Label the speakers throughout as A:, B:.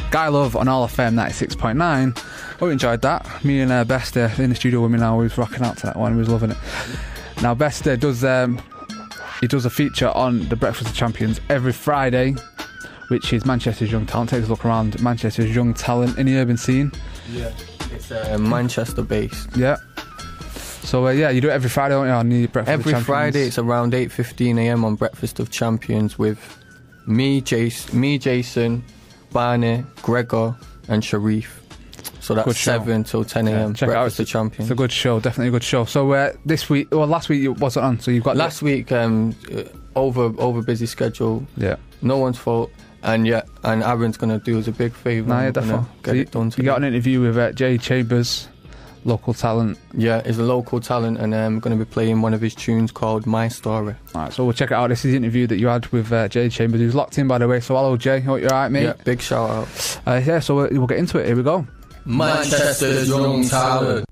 A: Guy Love on All FM 96.9. Oh, we enjoyed that. Me and Beste in the studio with me now. We was rocking out to that one. We was loving it. Now, Beste does he does a feature on the Breakfast of Champions every Friday, which is Manchester's Young Talent. Takes a look around Manchester's young talent in the urban scene.
B: Yeah, it's Manchester based.
A: Yeah. So you do it every Friday, don't you? On the Breakfast of Champions.
B: Every Friday, it's around 8:15 AM on Breakfast of Champions with me, Jason, Barney, Gregor, and Sharif. So that's 7 till 10 AM.
A: Check it out.
B: Breakfast of Champions.
A: It's a good show, definitely a good show. So last week it wasn't on. So you've got
B: last week over busy schedule.
A: Yeah.
B: No one's fault. And Aaron's gonna do us a big favour.
A: Nah, yeah, definitely.
B: Get it done today.
A: You got an interview with Jay Chambers, local talent.
B: Yeah, he's a local talent, and I'm going to be playing one of his tunes called My Story.
A: Alright, so we'll check it out. This is the interview that you had with Jay Chambers, who's locked in, by the way. So hello, Jay. Hope you're alright, mate.
B: Yeah, big shout out.
A: So we'll get into it. Here we go.
B: Manchester's Young Talent.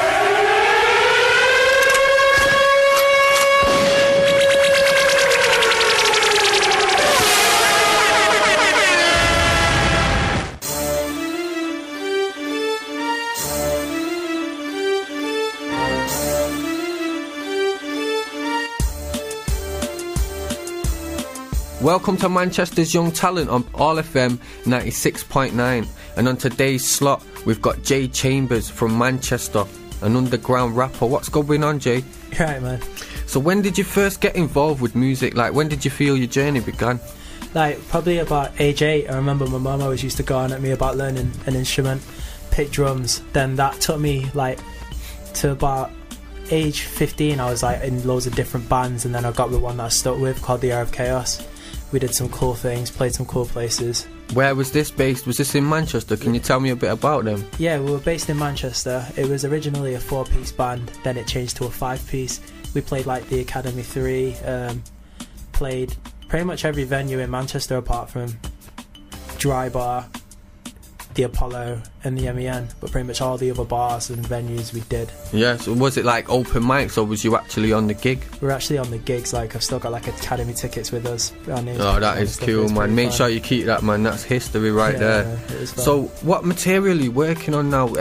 B: Welcome to Manchester's Young Talent on All FM 96.9, and on today's slot we've got Jay Chambers from Manchester, an underground rapper. What's going on, Jay?
C: Right, man.
B: So when did you first get involved with music? Like, when did you feel your journey began?
C: Like, probably about age 8. I remember my mum always used to go on at me about learning an instrument, pick drums. Then that took me like to about age 15. I was like in loads of different bands, and then I got with one that I stuck with called the Air of Chaos. We did some cool things, played some cool places.
B: Where was this based? Was this in Manchester? Can you tell me a bit about them?
C: Yeah, we were based in Manchester. It was originally a 4-piece band, then it changed to a 5-piece. We played like the Academy 3, played pretty much every venue in Manchester apart from Dry Bar, the Apollo and the MEN, but pretty much all the other bars and venues we did.
B: Yeah, so was it like open mics, or was you actually on the gig?
C: We were actually on the gigs. Like, I've still got like Academy tickets with us.
B: Oh, that is cool, man. Make sure you keep that, man. That's history right there. So what material are you working on now?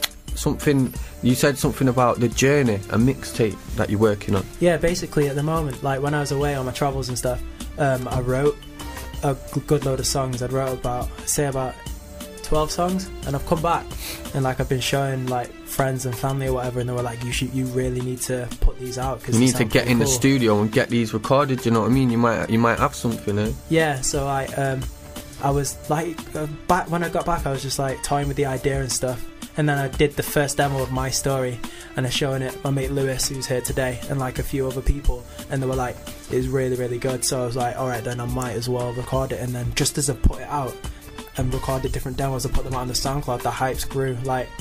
B: You said something about The Journey, a mixtape that you're working on.
C: Yeah, basically at the moment, like when I was away on my travels and stuff, I wrote a good load of songs. I wrote about 12 songs, and I've come back and like I've been showing like friends and family or whatever, and they were like, you really need to put these out, because
B: you need to get in the studio and get these recorded, you know what I mean? You might have something, eh?
C: Yeah, so I was like back when I got back, I was just like toying with the idea and stuff, and then I did the first demo of My Story, and I'm showing it my mate Lewis, who's here today, and like a few other people, and they were like, it was really, really good. So I was like, alright, then I might as well record it. And then just as I put it out and recorded different demos, I put them out on the SoundCloud, the hypes grew. Like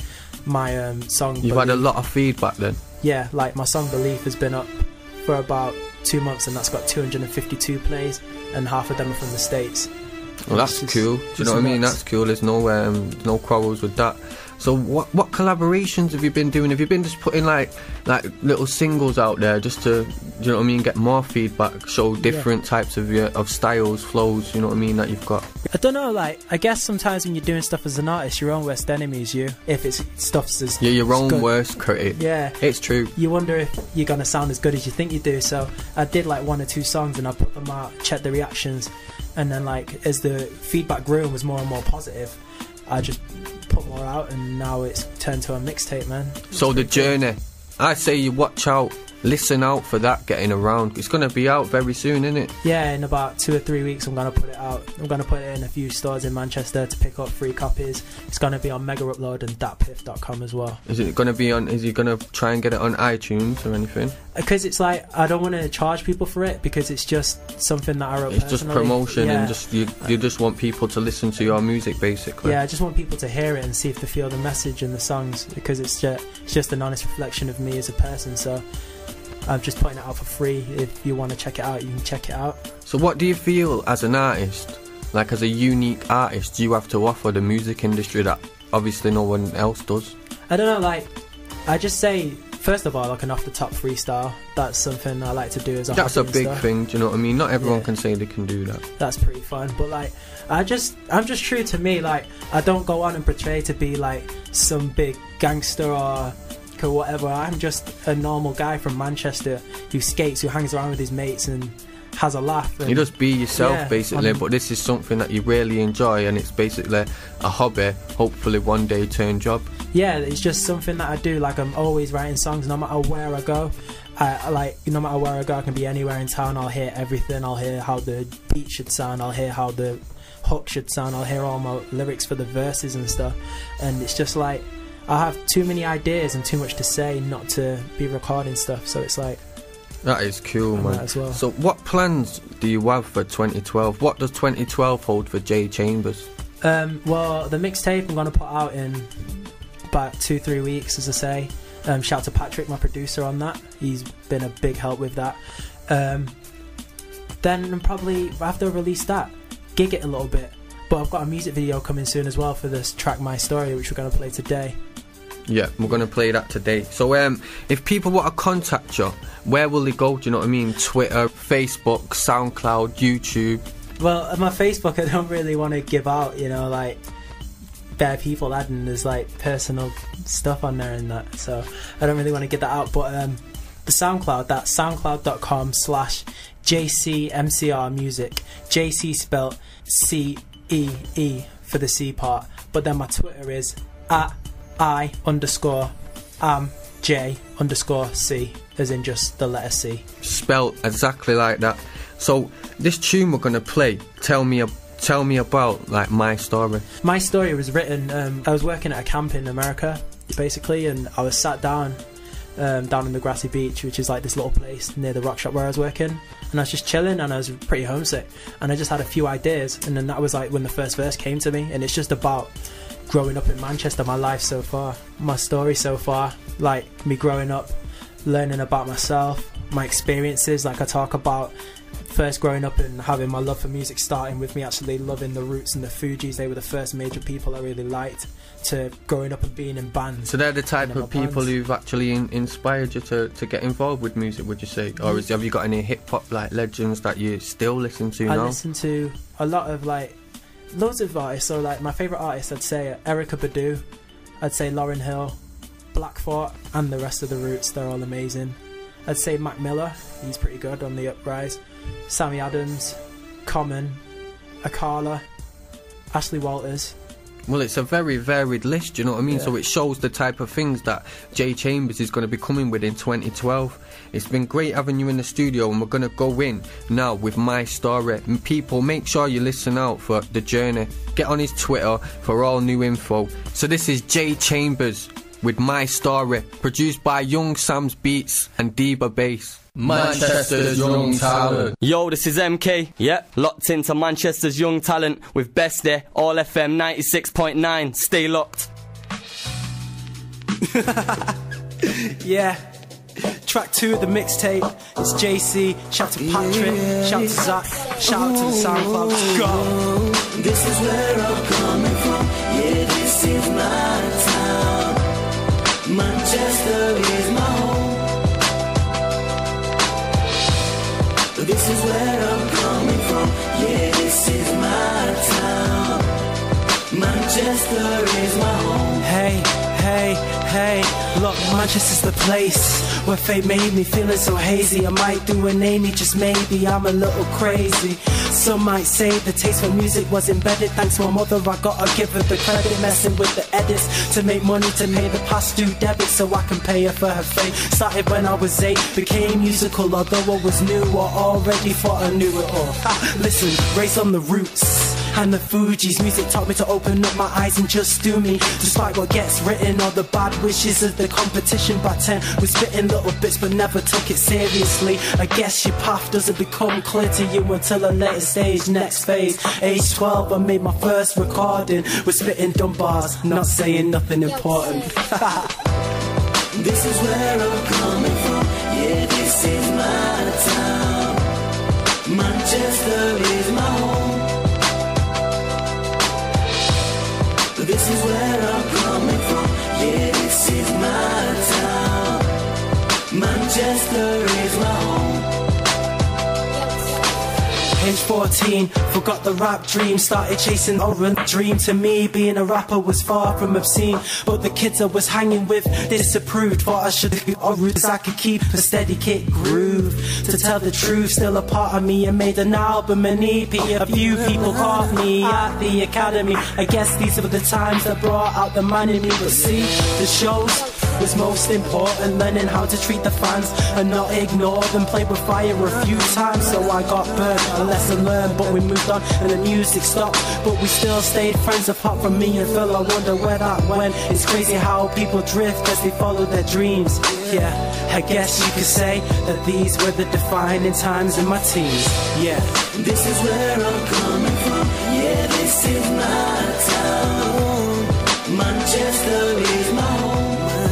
C: my song
B: You've had a lot of feedback then?
C: Yeah, like my song Belief has been up for about 2 months, and that's got 252 plays, and half of them are from the States.
B: Well, that's cool. Do you know what I mean? That's cool. There's no quarrels with that. So what collaborations have you been doing? Have you been just putting like little singles out there just to, do you know what I mean, get more feedback, show different types of styles, flows, you know what I mean, that you've got?
C: I don't know, like, I guess sometimes when you're doing stuff as an artist, your own worst enemy is you. If it's stuff's as
B: you're your own
C: good.
B: Worst critic.
C: Yeah.
B: It's true.
C: You wonder if you're going to sound as good as you think you do. So I did like 1 or 2 songs, and I put them out, checked the reactions, and then like as the feedback grew and was more and more positive, I just put more out, and now it's turned to a mixtape, man.
B: So The Journey, I say you watch out, listen out for that getting around. It's going to be out very soon, isn't it?
C: Yeah, in about 2 or 3 weeks I'm going to put it out. I'm going to put it in a few stores in Manchester to pick up free copies. It's going to be on Mega Upload and datpiff.com as well.
B: Is he going to try and get it on iTunes or anything?
C: Because it's like, I don't want to charge people for it, because it's just something that I wrote
B: It's
C: personally.
B: just promotion,
C: yeah.
B: and just you just want people to listen to your music, basically.
C: Yeah, I just want people to hear it and see if they feel the message in the songs, because it's just an honest reflection of me as a person. So I'm just putting it out for free. If you want to check it out, you can check it out.
B: So what do you feel as an artist, like as a unique artist, do you have to offer the music industry that obviously no one else does?
C: I don't know, like, I just say, first of all, like an off-the-top freestyle. That's something I like to do as a
B: That's a
C: hobby and
B: big
C: stuff.
B: thing, do you know what I mean? Not everyone
C: Yeah.
B: can say they can do that.
C: That's pretty fun. But like, I'm just true to me. Like, I don't go on and portray to be like some big gangster or whatever. I'm just a normal guy from Manchester who skates, who hangs around with his mates and has a laugh. And
B: You just be yourself,
C: Yeah,
B: basically, but this is something that you really enjoy, and it's basically a hobby, hopefully one day turn job.
C: yeah, it's just something that I do. Like, I'm always writing songs no matter where I go. I like, no matter where I go, I can be anywhere in town. I'll hear everything. I'll hear how the beat should sound. I'll hear how the hook should sound. I'll hear all my lyrics for the verses and stuff. And it's just like, I have too many ideas and too much to say not to be recording stuff. So it's like,
B: That is cool,
C: I'm
B: man.
C: that as well.
B: So what plans do you have for 2012? What does 2012 hold for Jay Chambers?
C: Well, the mixtape I'm going to put out in about 2-3 weeks, as I say. Shout out to Patrick, my producer, on that. He's been a big help with that. Then I'm probably, after I release that, gig it a little bit. But I've got a music video coming soon as well for this track My Story, which we're going to play today.
B: Yeah, we're going to play that today. So if people want to contact you, where will they go? Do you know what I mean? Twitter, Facebook, SoundCloud, YouTube.
C: Well, my Facebook, I don't really want to give out, you know, like, bare people adding, there's like personal stuff on there and that, so I don't really want to get that out. But the SoundCloud, that's soundcloud.com/JCMCR music. JC spelled CEE for the C part. But then my Twitter is @I_am_J_C, as in just the letter C.
B: Spelt exactly like that. So this tune we're going to play, tell me about like My Story.
C: My Story was written, I was working at a camp in America, basically, and I was sat down in the grassy beach, which is like this little place near the rock shop where I was working, and I was just chilling, and I was pretty homesick, and I just had a few ideas, and then that was like when the first verse came to me, and it's just about growing up in Manchester, my life so far, my story so far, like me growing up, learning about myself, my experiences. Like, I talk about first growing up and having my love for music starting with me actually loving the Roots and the Fugees. They were the first major people I really liked, to growing up and being in bands.
B: So they're the type
C: Being in
B: of
C: my
B: people
C: bands.
B: who've actually inspired you to get involved with music, would you say? Or have you got any hip-hop like legends that you still listen to
C: I
B: now?
C: listen to a lot of like loads of artists. So like my favourite artists, I'd say Erykah Badu, I'd say Lauryn Hill, Black Thought, and the rest of the Roots. They're all amazing. I'd say Mac Miller, he's pretty good, on the uprise. Sammy Adams, Common, Akala, Ashley Walters.
B: Well, it's a very varied list, you know what I mean?
C: Yeah.
B: So it shows the type of things that Jay Chambers is going to be coming with in 2012. It's been great having you in the studio, and we're going to go in now with My Story. And people, make sure you listen out for The Journey. Get on his Twitter for all new info. So this is Jay Chambers with My Story, produced by Young Sam's Beats and Diva Bass. Manchester's Young Talent.
D: Yo, this is MK, yep, locked into Manchester's Young Talent with Beste, All FM 96.9, stay locked.
C: Yeah. Track 2 of the mixtape. It's JC. Shout to Patrick. Shout to Zach. Shout out to the SoundCloud. Let's go.
E: This is where I'm coming from. Yeah, this is my town. Manchester is my home. This is where I'm coming from. Yeah, this is my town. Manchester is my home.
C: Hey, hey, hey. Look, Manchester's the place where fate made me feeling so hazy. I might do an Amy, just maybe I'm a little crazy. Some might say the taste for music was embedded. Thanks to my mother, I gotta give her the credit. Messing with the edits to make money to pay the past due debit, so I can pay her for her fate. Started when I was 8, became musical, although I was new. I already thought I knew it all. Listen, raised on the Roots and the Fugees. Music taught me to open up my eyes and just do me. Despite what gets written, all the bad wishes of the competition. By 10, we're spitting little bits but never took it seriously. I guess your path doesn't become clear to you until a later stage, next phase. Age 12, I made my first recording. We're spitting dumb bars, not saying nothing important.
E: This is where I'm coming from. Yeah, this is my town. Manchester is my home. This is where I'm coming from. Yeah, this is my town.
C: 14, forgot the rap dream, started chasing over a dream. To me, being a rapper was far from obscene, but the kids I was hanging with disapproved. Thought I should be all roots I could keep a steady kick groove. To tell the truth, still a part of me, and made an album, an EP. A few people caught me at the academy. I guess these were the times that brought out the man in me. But see, the shows was most important, learning how to treat the fans and not ignore them. Played with fire a few times, so I got burned. A lesson learned, but we moved on and the music stopped, but we still stayed friends. Apart from me and Phil, I wonder where that went. It's crazy how people drift as they follow their dreams. Yeah, I guess you could say that these were the defining times in my teens. Yeah,
E: this is where I'm coming from. Yeah, this is my town. Manchester is my home.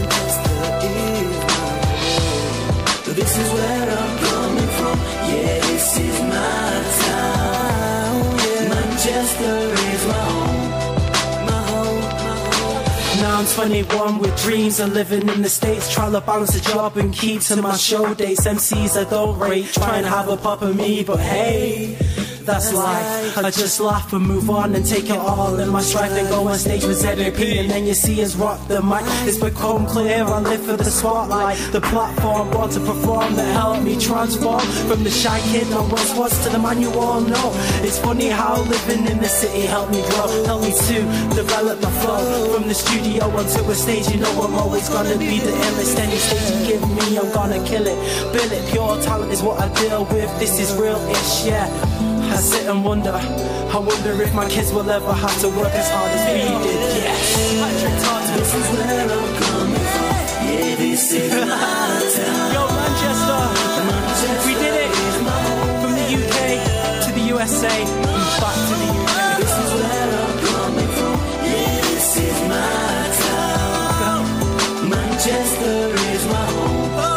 E: This is where I'm coming from. Yeah, this is my town. Yeah. Manchester is my home. My home, my home.
C: Now I'm 21 with dreams of living in the States, trying to balance a job and keep to my show dates. MCs I don't rate, trying to have a pop of me, but hey, that's life. I just laugh and move on and take it all in my stride. Then go on stage with ZAP, and then you see us rock the mic. It's become clear I live for the spotlight, the platform, born to perform that helped me transform from the shy kid I once was to the man you all know. It's funny how living in the city helped me grow, helped me to develop the flow. From the studio onto a stage, you know I'm always gonna be the illest. Any stage you give me, I'm gonna kill it. Bill it, pure talent is what I deal with. This is real-ish, yeah. I sit and wonder, I wonder if my kids will ever have to work as hard as we did. Yes,
E: this is where I'm coming from. Yeah, this is my town.
C: Yo, Manchester, we did it. From the UK to the USA and back to the UK.
E: This is where I'm coming from. Yeah, this is my town. Manchester is my home.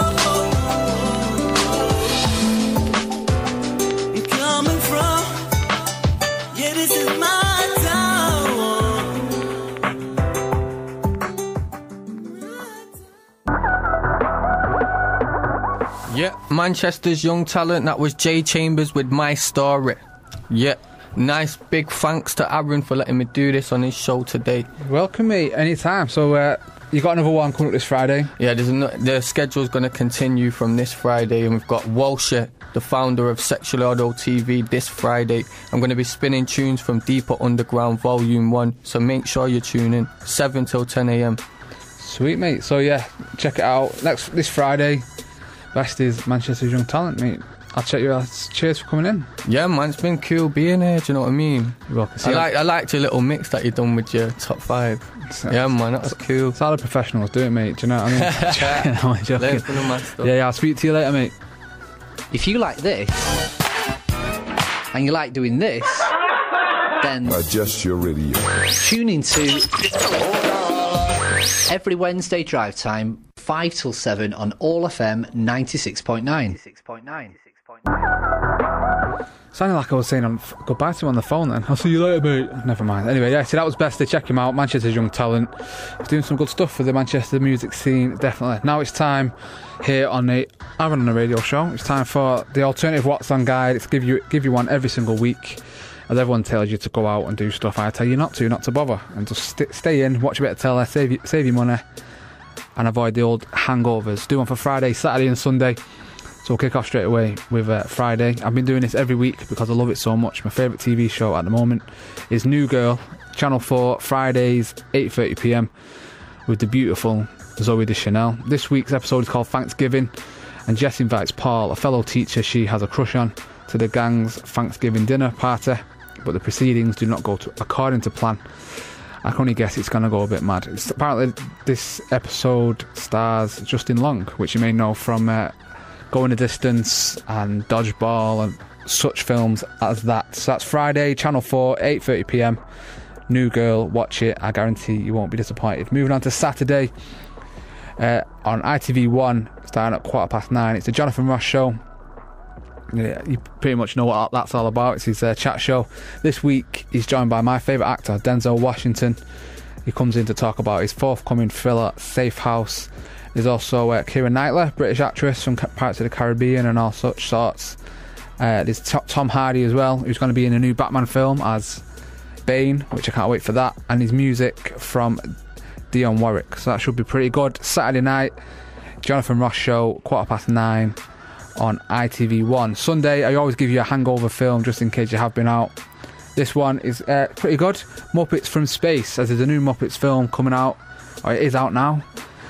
B: Yeah, Manchester's young talent. That was Jay Chambers with My Story. Yeah, nice big thanks to Aaron for letting me do this on his show today.
A: Welcome, mate, anytime. So you got another one coming up this Friday?
B: Yeah, the schedule's going to continue from this Friday, and we've got Walsher, the founder of Sexually Auto TV, this Friday. I'm going to be spinning tunes from Deeper Underground Volume 1, so make sure you tune in, 7 till 10 a.m.
A: Sweet, mate. So yeah, check it out this Friday. Best is Manchester's young talent, mate. I'll check you out. Cheers for coming in.
B: Yeah, man, it's been cool being here, do you know what I mean?
A: You're welcome.
B: I liked your little mix that you done with your top 5. Yeah, man, that was cool.
A: It's how the professionals do it, mate, do you know what I mean? No, I'm joking. Yeah, I'll speak to you later, mate.
F: If you like this, and you like doing this, then
G: adjust your radio.
F: Tune into every Wednesday drive time, 5 till 7 on All FM 96.9.
A: Sounded like I was saying goodbye to him on the phone then. I'll see you later, mate. Never mind. Anyway, yeah, so that was Beste. Check him out. Manchester's young talent. He's doing some good stuff for the Manchester music scene, definitely. Now it's time here on the Aaron on the Radio Show. It's time for the alternative What's On guide. It's give you one every single week. As everyone tells you to go out and do stuff, I tell you not to bother. And just stay in, watch a bit of telly, save your money, and avoid the old hangovers. Do one for Friday, Saturday and Sunday. So we'll kick off straight away with Friday. I've been doing this every week because I love it so much. My favourite TV show at the moment is New Girl, Channel 4, Fridays, 8:30pm, with the beautiful Zoe Deschanel. This week's episode is called Thanksgiving, and Jess invites Paul, a fellow teacher she has a crush on, to the gang's Thanksgiving dinner party, but the proceedings do not go according to plan. I can only guess it's going to go a bit mad. Apparently this episode stars Justin Long, which you may know from Going the Distance and Dodgeball and such films as that. So that's Friday, Channel 4, 8:30pm. New Girl, watch it. I guarantee you won't be disappointed. Moving on to Saturday on ITV1, starting at 9:15. It's the Jonathan Ross Show. Yeah, you pretty much know what that's all about. It's his chat show. This week he's joined by my favourite actor, Denzel Washington. He comes in to talk about his forthcoming thriller, Safe House. There's also Keira Knightley, British actress from Pirates of the Caribbean and all such sorts. There's Tom Hardy as well, who's going to be in a new Batman film as Bane, which I can't wait for that. And his music from Dionne Warwick, so that should be pretty good. Saturday night, Jonathan Ross show, 9:15 on ITV1. Sunday, I always give you a hangover film just in case you have been out. This one is pretty good. Muppets from Space, as there's a new Muppets film coming out. Or it is out now.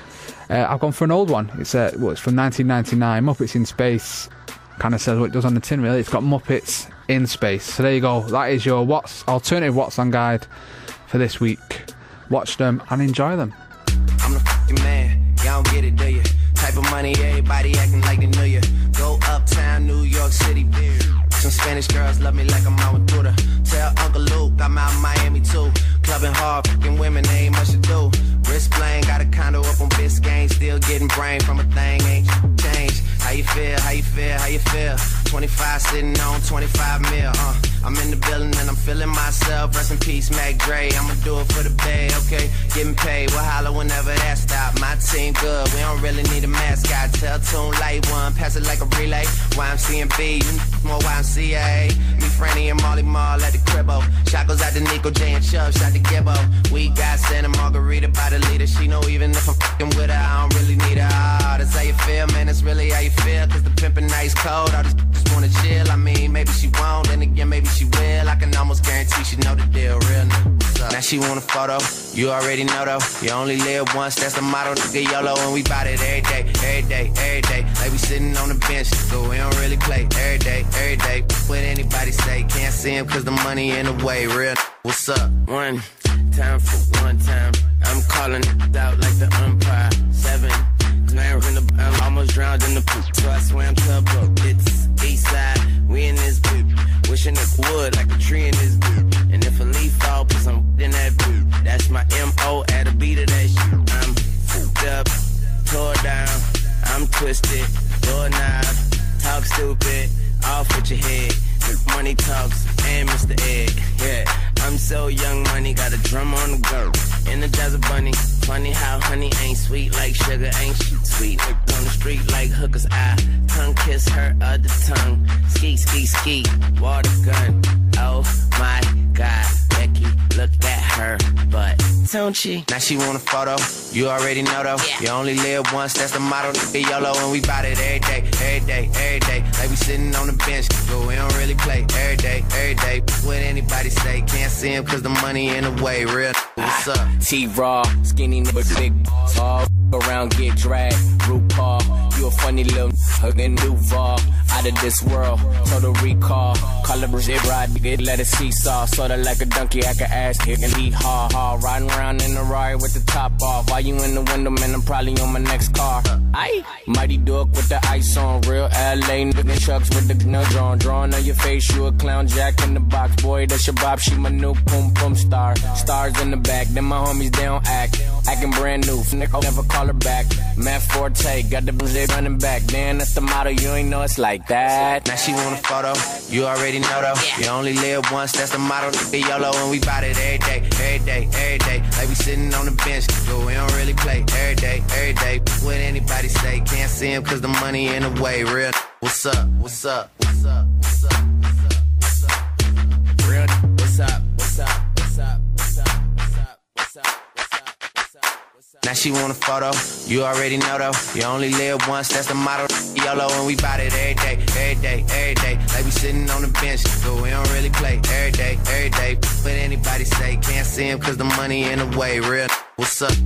A: I've gone for an old one. It's from 1999. Muppets in Space. Kind of says what it does on the tin, really. It's got Muppets in space. So there you go. That is your alternative What's On guide for this week. Watch them and enjoy them.
G: I'm the fucking man. Y'all don't get it, do you? Type of money, everybody acting like they knew you. Go uptown, New York City. Some Spanish girls love me like I'm out with Buddha. Tell Uncle Luke I'm out in Miami too. Clubbing hard, fucking women, ain't much to do. Wrist playing, got a condo up on Biscayne. Still getting brain from a thing, ain't changed. How you feel, how you feel, how you feel? 25 sitting on 25 mil, I'm in the building and I'm feeling myself. Rest in peace, Mac Dre. I'ma do it for the bay, okay? Getting paid, we'll holler whenever that stop. My team good, we don't really need a mascot. Tell Tune Light One, pass it like a relay. YMCMB, you more YMCA. Me, Franny, and Molly Mall at the cribbo. Shot goes out to Nico, J, and Chubb, shot to Gibbo. We got Santa Margarita by the leader. She know even if I'm fucking with her, I don't really need her. Oh, that's how you feel, man, that's really how you feel. Cause the pimpin' nice cold, all this just wanna chill. I mean, maybe she won't, then again, maybe she will. I can almost guarantee she know the deal, real nigga. Now she want a photo, you already know though. You only live once, that's the motto, nigga, YOLO. And we bout it every day, every day, every day. Like we sitting on the bench, so we don't really play every day, every day. What anybody say, can't see him cause the money in the way, real. What's up? One time for one time, I'm calling it out like the umpire. 7 grand in the, I'm almost drowned in the poop, so I swam tub up. It's east side, we in this boot. Wishing it would like a tree in this boot. And if a leaf fall, put some in that boot. That's my M.O. at a beat of that shit. I'm fucked up, tore down, I'm twisted, doorknob, talk stupid, off with your head. Money talks and Mr. Egg, yeah. I'm so young, money got a drum on the go. Energize a bunny. Funny how honey ain't sweet like sugar, ain't she sweet? On the street like hookers, I tongue kiss her other tongue. Ski, ski, ski, water gun. Oh my God, Becky, look at her butt, don't she? Now she want a photo, you already know though. Yeah. You only live once, that's the motto, nigga, YOLO. And we bout it every day, every day, every day. Like we sitting on the bench, but we don't really play every day, every day. What anybody say, can't see him cause the money in the way, real. What's up?
H: T-Raw, skinny nigga, big tall. Around get dragged, RuPaul. You a funny little hugging Duval. Out of this world, total recall. Call it Brazil ride, nigga, let it seesaw. Sorta like a donkey, I can ass kick and eat ha. Riding around in a Rari with the top off. While you in the window, man, I'm probably on my next car. Aye, Mighty Duck with the ice on. Real LA nigga chucks with the gun drawn. Drawing on your face, you a clown, Jack in the box. Boy, that's your bop, she my new boom boom star. Stars in the back, then my homies, they don't act. Acting brand new, nigga, never call her back. Matt Forte, got the Brazil running back. Damn, that's the motto, you ain't know it's like that.
G: Now she want a photo, you already know though. You only live once, that's the motto, nigga, YOLO. And we bout it every day, every day, every day. Like we sitting on the bench, but we don't really play every day, every day. What anybody say, can't see him cause the money in the way, real. What's up, what's up, what's up, what's up, what's up, what's up, real. What's up, what's up, what's up, what's up, what's up, what's up, what's up, what's up. Now she want a photo, you already know though. You only live once, that's the motto, YOLO. And we bout it every day, every day, every day. Like we sitting on the bench, but we don't really play every day, every day. What anybody say, can't see him cause the money in the way, real. What's up?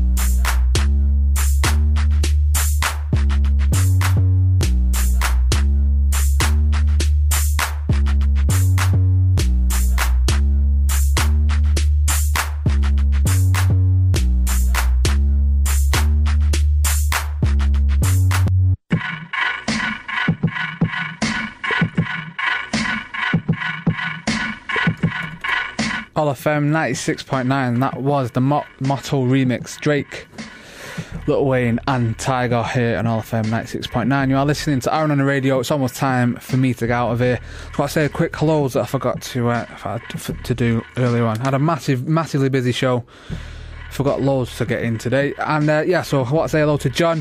A: All FM 96.9, that was the Motto remix. Drake, Lil Wayne and Tiger here on All FM 96.9. You are listening to Aaron on the radio. It's almost time for me to get out of here. So I say a quick hellos that I forgot to do earlier on. I had a massively busy show. Forgot loads to get in today. And so I want to say hello to John,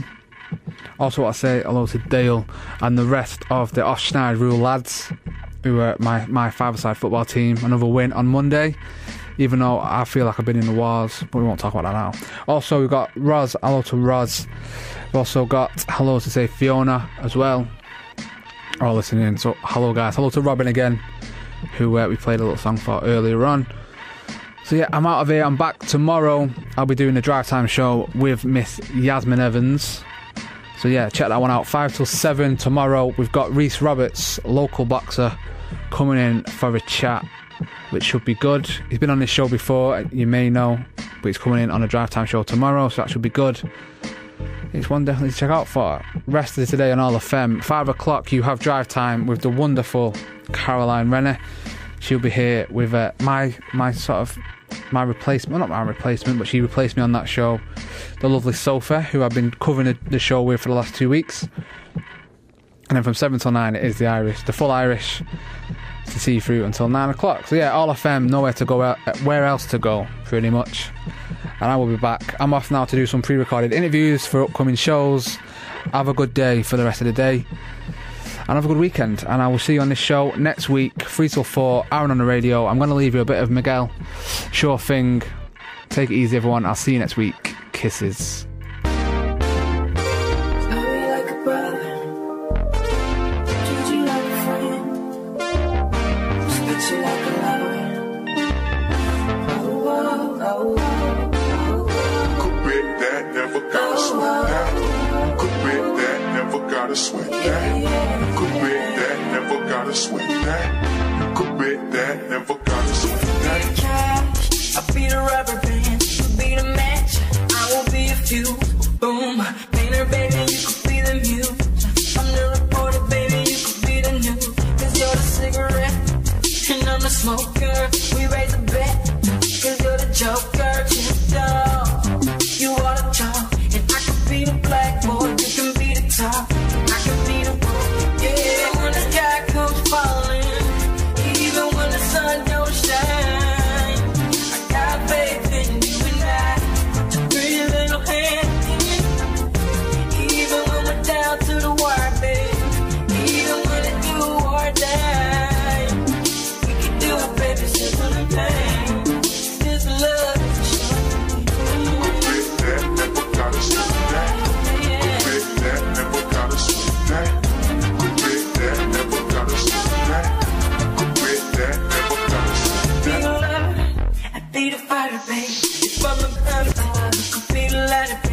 A: Also want to say hello to Dale and the rest of the Oshneid Rule lads, who are my five-a-side football team. Another win on Monday, even though I feel like I've been in the wars, but we won't talk about that now. Also, we've got Roz, hello to Roz. We've also got hello to say Fiona as well, all listening. So hello guys, hello to Robin again, who we played a little song for earlier on. So yeah, I'm out of here. I'm back tomorrow. I'll be doing the drive time show with Miss Yasmin Evans. So yeah, check that one out. 5 till 7 tomorrow. We've got Reese Roberts, local boxer, coming in for a chat, which should be good. He's been on this show before, you may know, but he's coming in on a drive time show tomorrow, so that should be good. It's one definitely to check out for. Rest of today on All FM. 5 o'clock you have drive time with the wonderful Caroline Renner. She'll be here with my replacement, not my replacement, but she replaced me on that show, the lovely Sophie, who I've been covering the show with for the last 2 weeks. And then from 7 till 9 it is the full Irish, to see you through until 9 o'clock. So yeah, All FM, nowhere to go, where else to go, pretty much. And I will be back. I'm off now to do some pre-recorded interviews for upcoming shows. Have a good day for the rest of the day, and have a good weekend, and I will see you on this show next week, 3 till 4, Aaron on the radio. I'm going to leave you a bit of Miguel. Sure thing. Take it easy, everyone. I'll see you next week. Kisses.
I: Sweat that. Could bet that, never gotta sweat that. Could bet that, never gotta sweat that.
E: Cash, I'll be the rubber band, you'll be the match, I will be a fuse. Boom, painter baby, you could be the muse. I'm the reporter baby, you could be the news. Cause you're the cigarette, and I'm the smoker. We raise a bet, cause you're the joker. Chipped off, you are the top, and I could be the blackboard, you can be the top. Be the fighter, babe. If I'm a gun, I could be the lighter,